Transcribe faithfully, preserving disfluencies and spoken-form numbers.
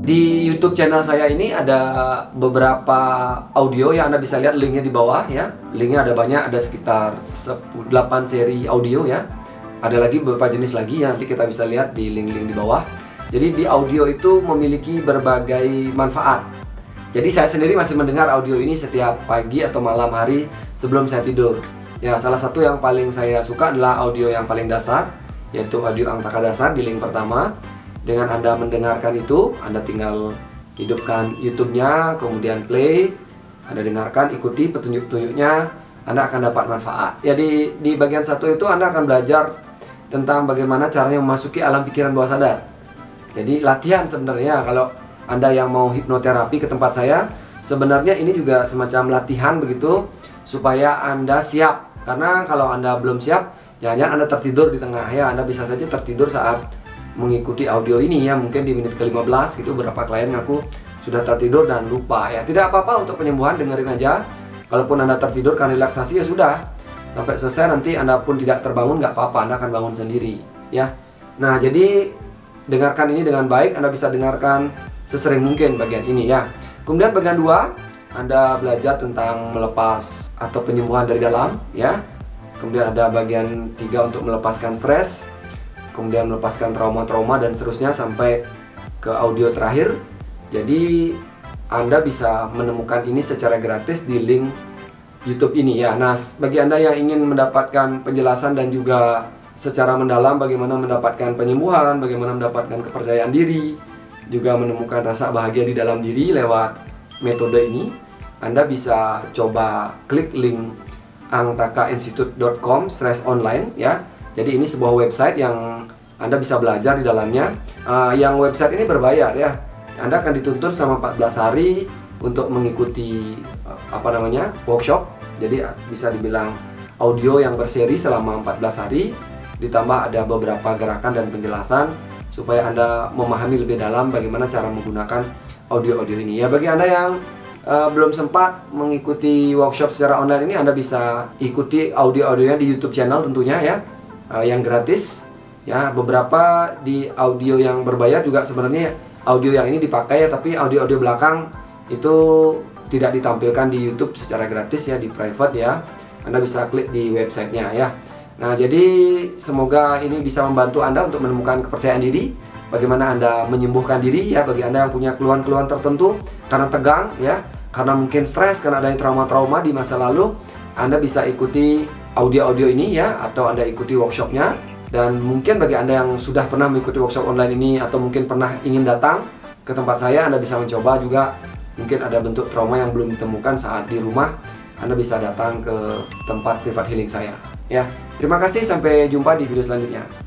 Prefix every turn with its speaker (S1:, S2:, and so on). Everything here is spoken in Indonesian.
S1: Di YouTube channel saya ini ada beberapa audio yang Anda bisa lihat linknya di bawah ya. Linknya ada banyak, ada sekitar delapan seri audio ya. Ada lagi beberapa jenis lagi yang nanti kita bisa lihat di link-link di bawah. Jadi di audio itu memiliki berbagai manfaat. Jadi saya sendiri masih mendengar audio ini setiap pagi atau malam hari sebelum saya tidur. Ya, salah satu yang paling saya suka adalah audio yang paling dasar, yaitu audio Angtaka Dasar di link pertama. Dengan Anda mendengarkan itu, Anda tinggal hidupkan YouTube-nya, kemudian play, Anda dengarkan, ikuti petunjuk-petunjuknya, Anda akan dapat manfaat. Ya, di, di bagian satu itu Anda akan belajar tentang bagaimana caranya memasuki alam pikiran bawah sadar. Jadi latihan sebenarnya, kalau Anda yang mau hipnoterapi ke tempat saya, sebenarnya ini juga semacam latihan begitu, supaya Anda siap. Karena kalau Anda belum siap, jangan-jangan Anda tertidur di tengah ya, Anda bisa saja tertidur saat mengikuti audio ini ya, mungkin di menit ke lima belas gitu beberapa klien ngaku sudah tertidur dan lupa ya. Tidak apa-apa untuk penyembuhan, dengerin aja. Kalaupun Anda tertidur karena relaksasi ya sudah, sampai selesai nanti Anda pun tidak terbangun nggak apa-apa, Anda akan bangun sendiri ya. Nah, jadi dengarkan ini dengan baik, Anda bisa dengarkan sesering mungkin bagian ini ya. Kemudian bagian dua, Anda belajar tentang melepas atau penyembuhan dari dalam ya. Kemudian ada bagian tiga untuk melepaskan stres, kemudian melepaskan trauma-trauma dan seterusnya sampai ke audio terakhir. Jadi Anda bisa menemukan ini secara gratis di link YouTube ini ya. Nah, bagi Anda yang ingin mendapatkan penjelasan dan juga secara mendalam bagaimana mendapatkan penyembuhan, bagaimana mendapatkan kepercayaan diri, juga menemukan rasa bahagia di dalam diri lewat metode ini, Anda bisa coba klik link angtaka institute dot com slash online ya. Jadi ini sebuah website yang Anda bisa belajar di dalamnya. uh, Yang website ini berbayar ya. Anda akan dituntut selama empat belas hari untuk mengikuti uh, apa namanya workshop. Jadi bisa dibilang audio yang berseri selama empat belas hari, ditambah ada beberapa gerakan dan penjelasan supaya Anda memahami lebih dalam bagaimana cara menggunakan audio-audio ini. Ya, bagi Anda yang uh, belum sempat mengikuti workshop secara online ini, Anda bisa ikuti audio-audionya di YouTube channel tentunya ya. Uh, yang gratis ya. Beberapa di audio yang berbayar juga sebenarnya audio yang ini dipakai ya, tapi audio-audio belakang itu tidak ditampilkan di YouTube secara gratis ya, di private ya. Anda bisa klik di websitenya ya. Nah, jadi semoga ini bisa membantu Anda untuk menemukan kepercayaan diri, bagaimana Anda menyembuhkan diri ya. Bagi Anda yang punya keluhan-keluhan tertentu karena tegang ya, karena mungkin stres, karena ada trauma-trauma di masa lalu, Anda bisa ikuti audio-audio ini ya, atau Anda ikuti workshopnya. Dan mungkin bagi Anda yang sudah pernah mengikuti workshop online ini, atau mungkin pernah ingin datang ke tempat saya, Anda bisa mencoba juga. Mungkin ada bentuk trauma yang belum ditemukan saat di rumah, Anda bisa datang ke tempat private healing saya ya. Terima kasih, sampai jumpa di video selanjutnya.